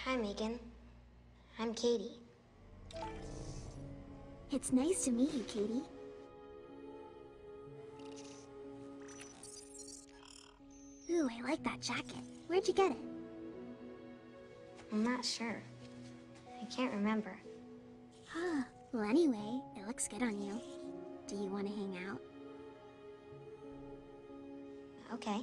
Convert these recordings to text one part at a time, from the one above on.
Hi, Megan. I'm Katie. It's nice to meet you, Katie. Ooh, I like that jacket. Where'd you get it? I'm not sure. I can't remember. Huh. Well, anyway, it looks good on you. Do you want to hang out? Okay.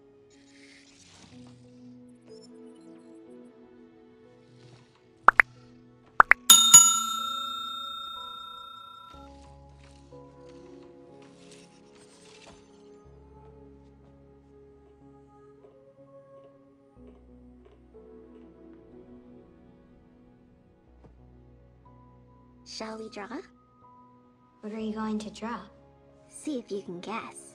Shall we draw? What are you going to draw? See if you can guess.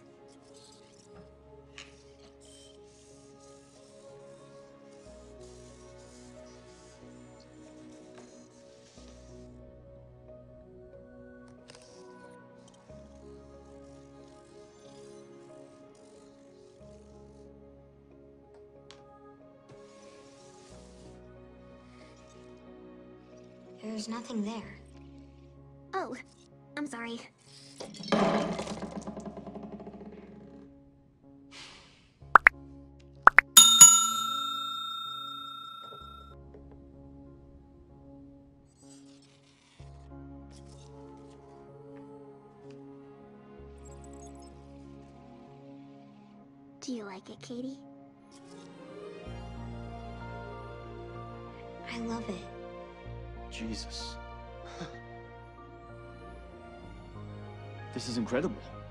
There's nothing there. Oh, I'm sorry. Do you like it, Katie? I love it. Jesus. This is incredible.